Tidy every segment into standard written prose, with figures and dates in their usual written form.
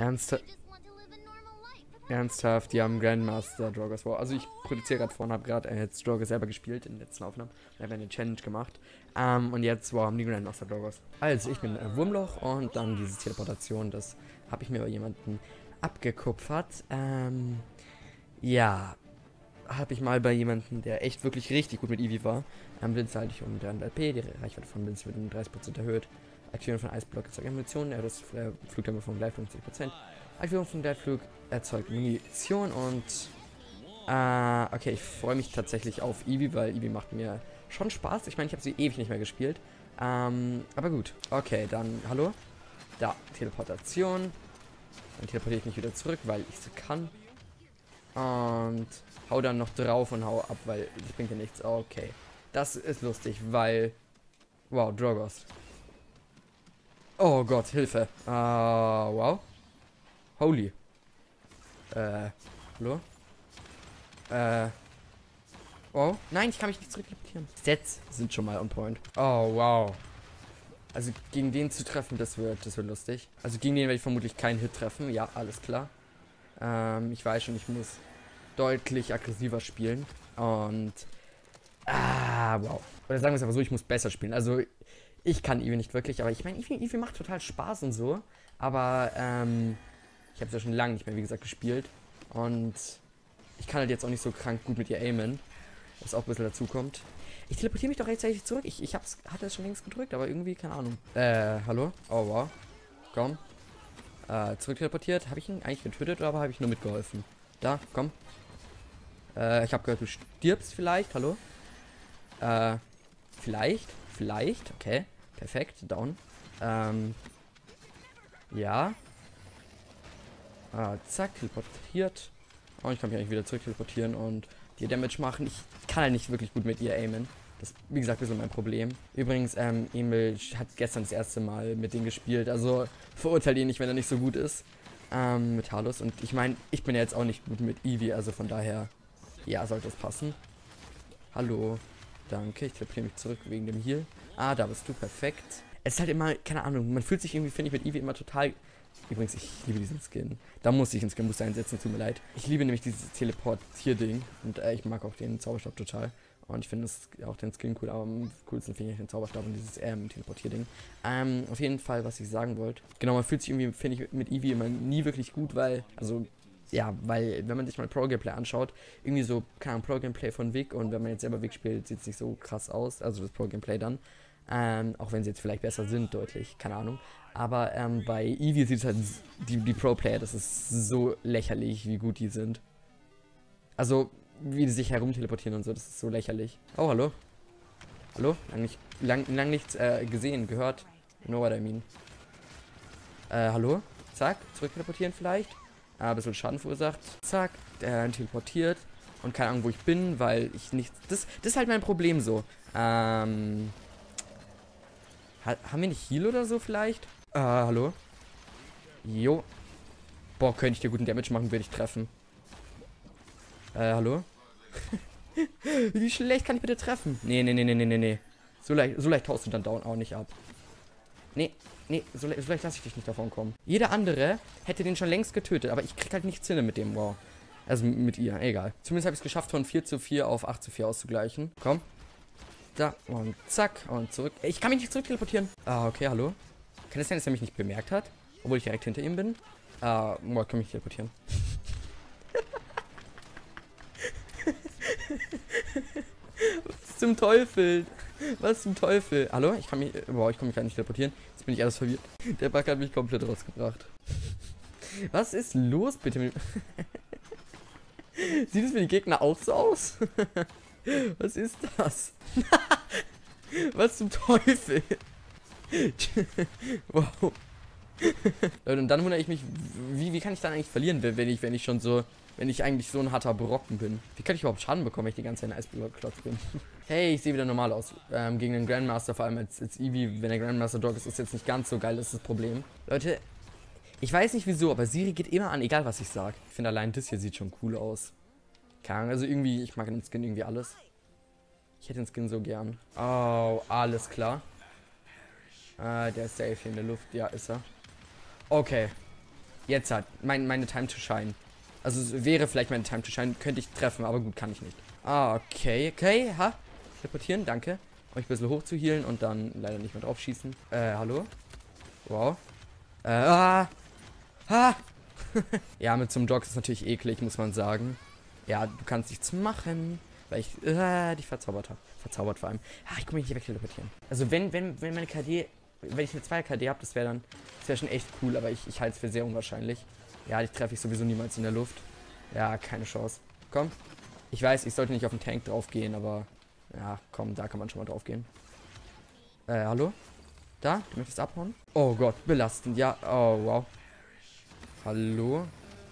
Ernsthaft, die haben Grandmaster Drogos War. Also ich produziere gerade vorne, habe gerade jetzt Drogos selber gespielt in den letzten Aufnahmen. Da haben wir eine Challenge gemacht. Und jetzt haben die Grandmaster Drogos. Also ich bin Wurmloch und dann diese Teleportation, das habe ich mir bei jemandem abgekupfert. Ja, habe ich mal bei jemandem, der echt wirklich richtig gut mit Eevee war. Blitz halte ich um 300 LP, die Reichweite von Blitz wird um 30% erhöht. Aktivierung von Eisblock erzeugt Munition, das Flugtempo von Gleitflug 50%. Aktivierung von Gleitflug erzeugt Munition und okay, ich freue mich tatsächlich auf Eevee, weil Eevee macht mir schon Spaß. Ich meine, ich habe sie ewig nicht mehr gespielt. Aber gut. Okay, dann, hallo? Da, Teleportation. Dann teleportiere ich mich wieder zurück, weil ich sie kann. Und hau dann noch drauf und hau ab, weil das bringt ja nichts. Okay. Das ist lustig, weil... Wow, Drogos. Oh Gott, Hilfe. Wow. Holy. Hallo? Oh, nein, ich kann mich nicht zurückrepetieren. Sets sind schon mal on point. Oh, wow. Also gegen den zu treffen, das wird lustig. Also gegen den werde ich vermutlich keinen Hit treffen. Ja, alles klar. Ich weiß schon, ich muss deutlich aggressiver spielen. Und... wow. Oder sagen wir es einfach so, ich muss besser spielen. Also, ich kann Eevee nicht wirklich, aber ich meine, Eevee macht total Spaß und so. Aber, ich habe es ja schon lange nicht mehr, wie gesagt, gespielt. Und ich kann halt jetzt auch nicht so krank gut mit ihr aimen. Was auch ein bisschen dazu kommt. Ich teleportiere mich doch rechtzeitig zurück. Ich hatte es schon längst gedrückt, aber irgendwie, keine Ahnung. Hallo? Oh, wow. Komm. Zurück teleportiert. Habe ich ihn eigentlich getötet oder habe ich nur mitgeholfen? Da, komm. Ich habe gehört, du stirbst vielleicht. Hallo? Vielleicht. Okay. Perfekt. Down. Ja. Zack, teleportiert. Und ich kann mich eigentlich wieder zurück teleportieren und dir Damage machen. Ich kann halt nicht wirklich gut mit ihr aimen. Das ist, wie gesagt, ein bisschen mein Problem. Übrigens, Emil hat gestern das erste Mal mit denen gespielt. Also verurteilt ihn nicht, wenn er nicht so gut ist. Mit Talos. Und ich meine, ich bin ja jetzt auch nicht gut mit Eevee. Also von daher, ja, sollte es passen. Hallo. Danke, ich teleportiere mich zurück wegen dem Heal. Da bist du, perfekt. Es ist halt immer, keine Ahnung, man fühlt sich irgendwie, finde ich, mit Eevee immer total... Übrigens, ich liebe diesen Skin. Da muss ich einen Skin-Booster einsetzen, tut mir leid. Ich liebe nämlich dieses Teleportier-Ding. Und ich mag auch den Zauberstab total. Und ich finde auch den Skin cool, aber am coolsten finde ich den Zauberstab und dieses Teleportier-Ding. Auf jeden Fall, was ich sagen wollte. Genau, man fühlt sich irgendwie, finde ich, mit Eevee immer nie wirklich gut, weil, also... Ja, weil, wenn man sich mal Pro-Gameplay anschaut, irgendwie so, keine Ahnung, Pro-Gameplay von Vic und wenn man jetzt selber Vic spielt, sieht es nicht so krass aus, also das Pro-Gameplay dann. Auch wenn sie jetzt vielleicht besser sind, deutlich, keine Ahnung. Aber bei Eevee sieht es halt, die Pro-Player, das ist so lächerlich, wie gut die sind. Also, wie die sich herumteleportieren und so, das ist so lächerlich. Oh, hallo? Hallo? Lang nichts gesehen, gehört. You know what I mean. Hallo? Zack, zurückteleportieren vielleicht. Ein bisschen Schaden verursacht. Zack, der teleportiert. Und keine Ahnung, wo ich bin, weil ich nicht... Das ist halt mein Problem so. Haben wir nicht Heal oder so vielleicht? Hallo? Jo. Boah, könnte ich dir guten Damage machen, würde ich treffen. Hallo? Wie schlecht kann ich bitte treffen? Nee. So leicht haust du dann down auch nicht ab. Nee, so leicht lasse ich dich nicht davon kommen. Jeder andere hätte den schon längst getötet, aber ich krieg halt nichts hin mit dem, wow. Also mit ihr, egal. Zumindest habe ich es geschafft, von 4:4 auf 8:4 auszugleichen. Komm. Da, und zack, und zurück. Ich kann mich nicht zurück teleportieren. Okay, hallo. Kann es sein, dass er mich nicht bemerkt hat? Obwohl ich direkt hinter ihm bin? Ich kann mich teleportieren. Was zum Teufel? Was zum Teufel? Hallo? Ich kann mich gar nicht teleportieren. Jetzt bin ich alles verwirrt. Der Bug hat mich komplett rausgebracht. Was ist los bitte mit... Sieht es für die Gegner auch so aus? Was ist das? Was zum Teufel? Wow. Und dann wundere ich mich, wie kann ich dann eigentlich verlieren, wenn ich eigentlich so ein harter Brocken bin? Wie kann ich überhaupt Schaden bekommen, wenn ich die ganze Zeit ein Eisklotz bin? Hey, ich sehe wieder normal aus. Gegen den Grandmaster, vor allem als Eevee, wenn der Grandmaster Dog ist jetzt nicht ganz so geil, das ist das Problem. Leute, ich weiß nicht wieso, aber Siri geht immer an, egal was ich sage. Ich finde allein das hier sieht schon cool aus. Keine Ahnung, also irgendwie, ich mag den Skin irgendwie alles. Ich hätte den Skin so gern. Oh, alles klar. Der ist safe hier in der Luft. Ja, ist er. Okay. Jetzt hat meine Time to Shine. Also es wäre vielleicht meine Time to Shine, könnte ich treffen, aber gut, kann ich nicht. Ah, okay, ha. Teleportieren, danke. Um mich ein bisschen hoch zu healen und dann leider nicht mehr drauf schießen. Hallo? Wow. Ja, mit so einem Jog ist natürlich eklig, muss man sagen. Ja, du kannst nichts machen, weil ich dich verzaubert habe. Verzaubert vor allem. Ich kann mich nicht wegteleportieren. Also wenn meine KD, wenn ich eine 2er KD habe, das wäre schon echt cool, aber ich halte es für sehr unwahrscheinlich. Ja, die treffe ich sowieso niemals in der Luft. Ja, keine Chance. Komm. Ich weiß, ich sollte nicht auf den Tank drauf gehen, aber ja, komm, da kann man schon mal drauf gehen. Hallo? Da? Du möchtest abhauen? Oh Gott, belastend. Ja, oh, wow. Hallo?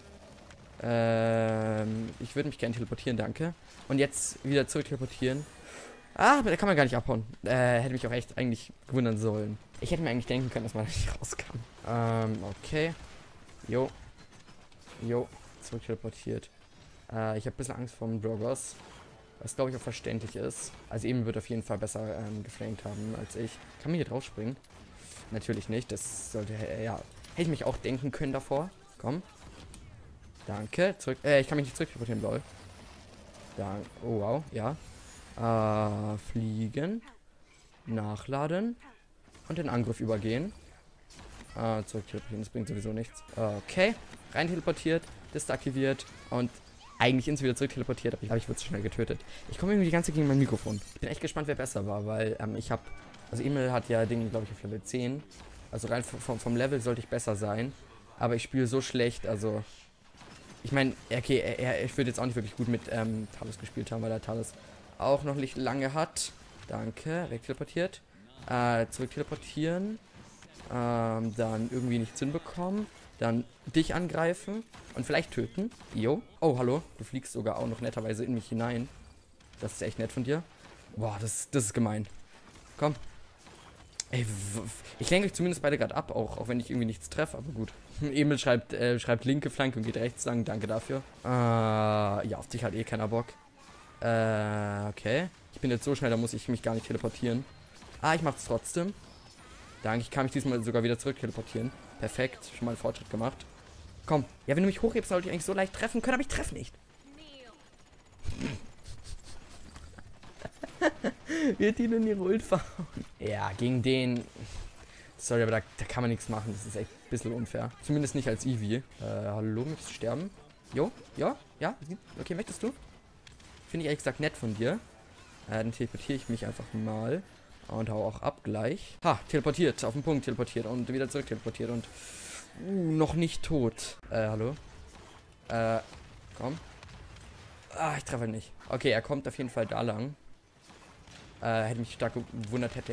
Ich würde mich gerne teleportieren, danke. Und jetzt wieder zurück teleportieren. Da kann man gar nicht abhauen. Hätte mich auch echt eigentlich wundern sollen. Ich hätte mir eigentlich denken können, dass man da nicht rauskam. Okay. Jo. Zurück teleportiert. Ich habe ein bisschen Angst vor dem Drogos. Was glaube ich auch verständlich ist. Also eben wird auf jeden Fall besser geflankt haben als ich. Kann man hier drauf springen? Natürlich nicht. Das sollte, ja. Hätte ich mich auch denken können davor. Komm. Danke. Zurück. Ich kann mich nicht zurück teleportieren, lol. Oh wow, ja. Fliegen. Nachladen. Und den Angriff übergehen. Zurück teleportieren, das bringt sowieso nichts. Okay. Rein teleportiert. Deaktiviert. Und eigentlich ins wieder zurück teleportiert, aber ich wurde zu schnell getötet. Ich komme irgendwie die ganze Zeit gegen mein Mikrofon. Ich bin echt gespannt, wer besser war, weil ich habe... Also Emil hat ja Dinge, glaube ich, auf Level 10. Also rein vom Level sollte ich besser sein. Aber ich spiele so schlecht, also... Ich meine, okay, ich würde jetzt auch nicht wirklich gut mit Talos gespielt haben, weil der Talos auch noch nicht lange hat. Danke, wegteleportiert. Zurück teleportieren. Dann irgendwie nichts hinbekommen. Dann dich angreifen und vielleicht töten. Jo. Oh, hallo. Du fliegst sogar auch noch netterweise in mich hinein. Das ist echt nett von dir. Boah, das ist gemein. Komm. Ey, ich lenke euch zumindest beide gerade ab, auch wenn ich irgendwie nichts treffe, aber gut. Emil schreibt linke Flanke und geht rechts lang, danke dafür. Ja, auf dich hat eh keiner Bock. Okay. Ich bin jetzt so schnell, da muss ich mich gar nicht teleportieren. Ich mach's trotzdem. Danke, ich kann mich diesmal sogar wieder zurück teleportieren. Perfekt, schon mal einen Fortschritt gemacht. Komm. Ja, wenn du mich hochhebst, sollte ich eigentlich so leicht treffen können, aber ich treffe nicht. Wird die denn ihre Ult verhauen? Ja, gegen den... Sorry, aber da kann man nichts machen. Das ist echt ein bisschen unfair. Zumindest nicht als Eevee. Hallo, möchtest du sterben? Jo, ja. Okay, möchtest du? Finde ich ehrlich gesagt nett von dir. Dann teleportiere ich mich einfach mal. Und hau auch ab gleich. Teleportiert. Auf den Punkt teleportiert. Und wieder zurück teleportiert. Und... noch nicht tot. Hallo? Komm. Ich treffe halt nicht. Okay, er kommt auf jeden Fall da lang. Hätte mich stark gewundert, hätte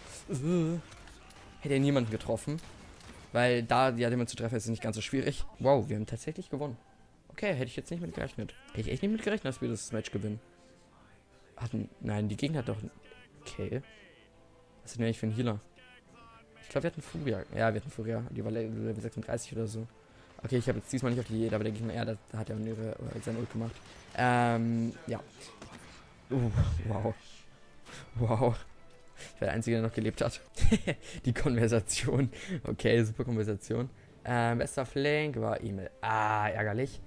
er niemanden getroffen. Weil da ja jemand zu treffen ist nicht ganz so schwierig. Wow, wir haben tatsächlich gewonnen. Okay, hätte ich jetzt nicht mit gerechnet. Hätte ich echt nicht mit gerechnet, dass wir das Match gewinnen. Nein, die Gegner hat doch... Okay. Was ist denn eigentlich für ein Healer? Ich glaube, wir hatten Furia. Ja, wir hatten Furia. Die war Level 36 oder so. Okay, ich habe jetzt diesmal nicht auf die Jede, aber denke ich mal, da hat er seine Ult gemacht. Ja. Wow. Wow. Ich war der Einzige, der noch gelebt hat. Die Konversation. Okay, super Konversation. Bester Flank war Emil. Ärgerlich.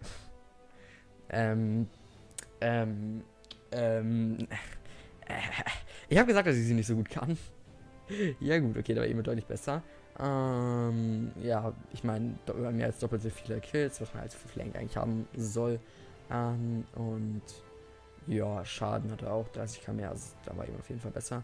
Ich habe gesagt, dass ich sie nicht so gut kann. Ja gut, okay, da war Emil deutlich besser. Ja, ich meine, mehr als doppelt so viele Kills, was man als Flank eigentlich haben soll. Und ja, Schaden hat er auch 30k mehr, also da war ihm auf jeden Fall besser.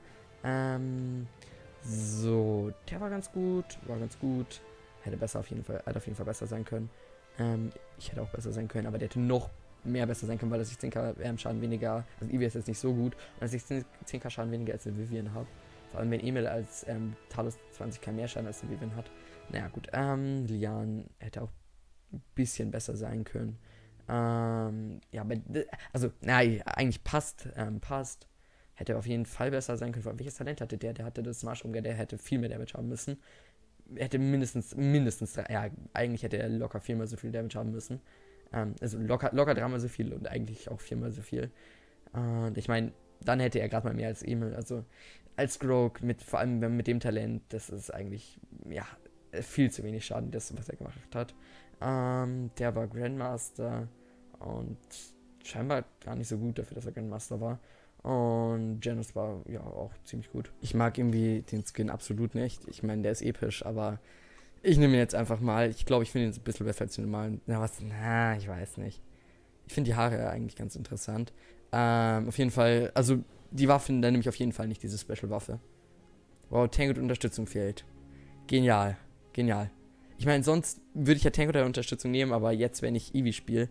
So, der war ganz gut. Hätte auf jeden Fall besser sein können. Ich hätte auch besser sein können, aber der hätte noch mehr besser sein können, weil dass ich 10k Schaden weniger, also Eevee ist jetzt nicht so gut, und dass ich 10k Schaden weniger als der Vivian habe. Vor allem wenn Emil als Talos 20k mehr Schaden als der Vivian hat. Naja gut, Lian hätte auch ein bisschen besser sein können. Ja, also, eigentlich passt. Hätte auf jeden Fall besser sein können. Vor allem, welches Talent hatte der? Der hatte das Mushroom, der hätte viel mehr Damage haben müssen. Hätte mindestens 3, ja, eigentlich hätte er locker 4-mal so viel Damage haben müssen. Also locker 3-mal so viel und eigentlich auch 4-mal so viel. Und ich meine, dann hätte er gerade mal mehr als Emil. Also als Grogue, vor allem mit dem Talent, das ist eigentlich, ja, viel zu wenig Schaden, das, was er gemacht hat. Der war Grandmaster und scheinbar gar nicht so gut dafür, dass er Grandmaster war. Und Janus war ja auch ziemlich gut. Ich mag irgendwie den Skin absolut nicht. Ich meine, der ist episch, aber ich nehme ihn jetzt einfach mal. Ich glaube, ich finde ihn ein bisschen besser als den normalen. Ich weiß nicht. Ich finde die Haare eigentlich ganz interessant. Auf jeden Fall, also die Waffen, da nehme ich auf jeden Fall nicht diese Special-Waffe. Wow, Tank und Unterstützung fehlt. Genial. Genial. Ich meine, sonst würde ich ja Tank oder Unterstützung nehmen, aber jetzt, wenn ich Eevee spiele,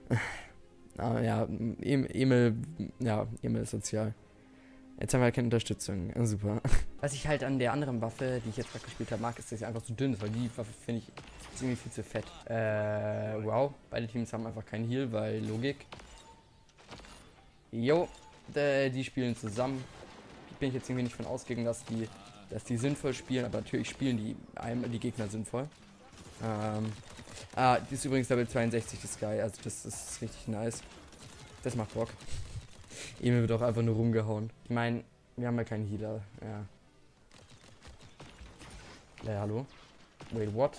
Emil ist sozial. Jetzt haben wir halt keine Unterstützung. Super. Was ich halt an der anderen Waffe, die ich jetzt gerade gespielt habe, mag, ist, dass sie einfach zu dünn ist, weil die Waffe finde ich ist irgendwie viel zu fett. Wow. Beide Teams haben einfach keinen Heal, weil Logik. Jo, die spielen zusammen. Bin ich jetzt irgendwie nicht von ausgegangen, dass die sinnvoll spielen, aber natürlich spielen die Gegner sinnvoll. Die ist übrigens Level 62, die Sky, also das ist richtig nice. Das macht Bock. Emil wird auch einfach nur rumgehauen. Ich meine, wir haben ja keinen Healer, ja. Hallo? Wait, what?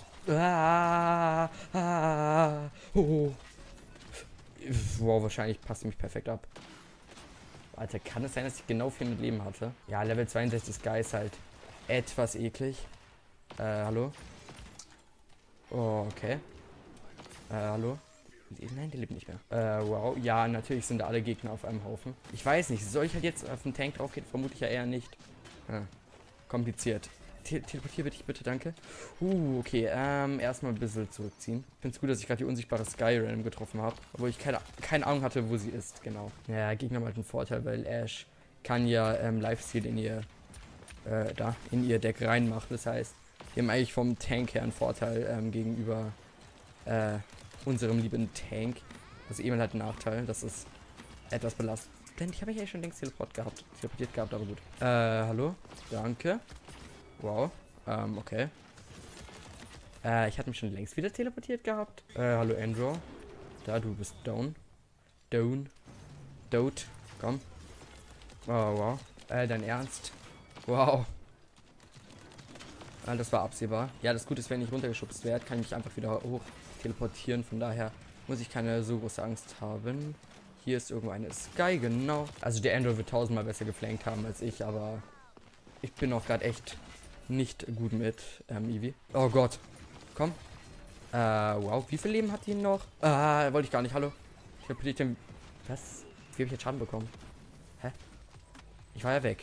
Wow, wahrscheinlich passt mich perfekt ab. Alter, kann es sein, dass ich genau 400 Leben hatte? Ja, Level 62 Sky ist halt etwas eklig. Hallo? Oh, okay. Hallo? Nein, der lebt nicht mehr. Wow. Ja, natürlich sind da alle Gegner auf einem Haufen. Ich weiß nicht, soll ich halt jetzt auf den Tank drauf gehen? Vermute ich ja eher nicht. Kompliziert. Teleportier bitte, danke. Okay, erstmal ein bisschen zurückziehen. Ich finde es gut, dass ich gerade die unsichtbare Sky random getroffen habe. Obwohl ich keine Ahnung hatte, wo sie ist, genau. Ja, Gegner haben halt einen Vorteil, weil Ash kann ja Lifesteal in ihr Deck reinmachen. Das heißt, wir haben eigentlich vom Tank her einen Vorteil gegenüber unserem lieben Tank. Also Emil hat einen Nachteil, das ist etwas belastend. Denn ich habe ja schon längst teleportiert gehabt, aber gut. Hallo? Danke. Wow. Okay. Ich hatte mich schon längst wieder teleportiert gehabt. Hallo Andrew. Da, du bist down. Dote. Komm. Oh, wow. Dein Ernst? Wow. Das war absehbar. Ja, das Gute ist, wenn ich runtergeschubst werde, kann ich mich einfach wieder hoch teleportieren. Von daher muss ich keine so große Angst haben. Hier ist irgendwo eine Sky, genau. Also der Andrew wird 1000-mal besser geflankt haben als ich, aber ich bin auch gerade echt nicht gut mit Eevee. Oh Gott. Komm. Wow. Wie viel Leben hat die noch? Wollte ich gar nicht. Hallo. Ich hab den... Was? Wie habe ich jetzt Schaden bekommen? Hä? Ich war ja weg.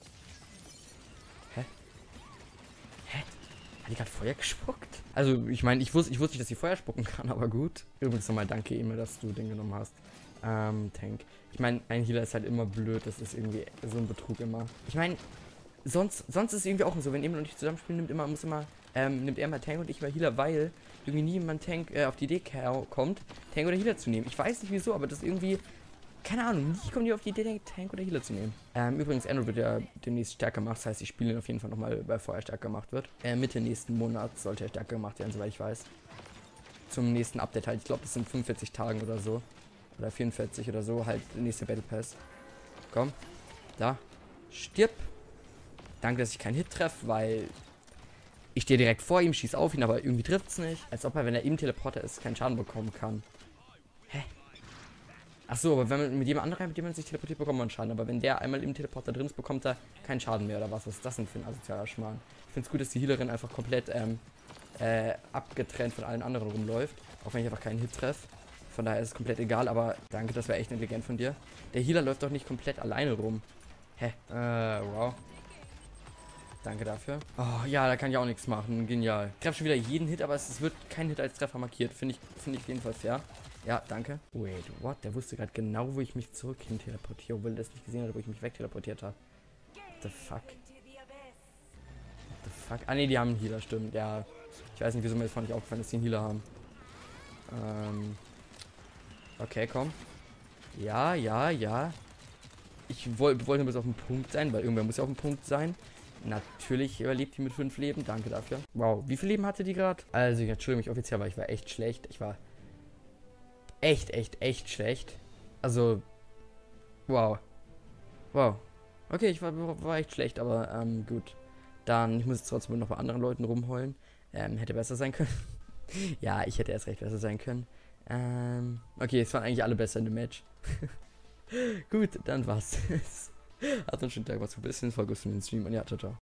Hä? Hat die gerade Feuer gespuckt? Also, ich meine, ich wusste nicht, dass sie Feuer spucken kann, aber gut. Übrigens nochmal danke, Emil, dass du den genommen hast. Tank. Ich meine, ein Healer ist halt immer blöd. Das ist irgendwie so ein Betrug immer. Ich meine, sonst ist es irgendwie auch so, wenn Emil und ich zusammenspielen, nimmt er mal Tank und ich mal Healer, weil irgendwie niemand Tank auf die Idee kommt, Tank oder Healer zu nehmen. Ich weiß nicht wieso, aber das irgendwie, keine Ahnung, nie kommen die auf die Idee, Tank oder Healer zu nehmen. Übrigens, Andrew wird ja demnächst stärker gemacht, das heißt, ich spiele ihn auf jeden Fall nochmal, bevor er stärker gemacht wird. Mitte nächsten Monats sollte er stärker gemacht werden, soweit ich weiß. Zum nächsten Update halt, ich glaube, das sind 45 Tagen oder so. Oder 44 oder so, halt der nächste Battle Pass. Komm, da, stirb. Danke, dass ich keinen Hit treffe, weil ich stehe direkt vor ihm, schieße auf ihn, aber irgendwie trifft es nicht. Als ob er, wenn er im Teleporter ist, keinen Schaden bekommen kann. Hä? Achso, aber wenn man mit jedem anderen, mit dem man sich teleportiert, bekommt man Schaden. Aber wenn der einmal im Teleporter drin ist, bekommt er keinen Schaden mehr oder was. Was ist das denn für ein asozialer Schmarrn? Ich finde es gut, dass die Healerin einfach komplett abgetrennt von allen anderen rumläuft. Auch wenn ich einfach keinen Hit treffe. Von daher ist es komplett egal, aber danke, das wäre echt intelligent von dir. Der Healer läuft doch nicht komplett alleine rum. Hä? Wow. Danke dafür. Oh, ja, da kann ich auch nichts machen. Genial. Ich treffe schon wieder jeden Hit, aber es wird kein Hit als Treffer markiert. Finde ich auf jeden Fall fair. Ja, danke. Wait, what? Der wusste gerade genau, wo ich mich zurück hin teleportiere, obwohl er das nicht gesehen hat, wo ich mich wegteleportiert habe. What the fuck? What the fuck? Ah, ne, die haben einen Healer, stimmt. Ja, ich weiß nicht, wieso mir das nicht aufgefallen, dass die einen Healer haben. Okay, komm. Ja. Ich wollte nur bis auf den Punkt sein, weil irgendwer muss ja auf dem Punkt sein. Natürlich überlebt die mit 5 Leben. Danke dafür. Wow, wie viel Leben hatte die gerade? Also, ich entschuldige mich offiziell, aber ich war echt schlecht. Ich war echt schlecht. Also, wow. Okay, ich war echt schlecht, aber gut. Dann, ich muss jetzt trotzdem noch bei anderen Leuten rumheulen. Hätte besser sein können. Ja, ich hätte erst recht besser sein können. Okay, es waren eigentlich alle besser in dem Match. Gut, dann war's. Hat einen schönen Tag, was du bist. Folge für den Stream und ja, ciao, ciao.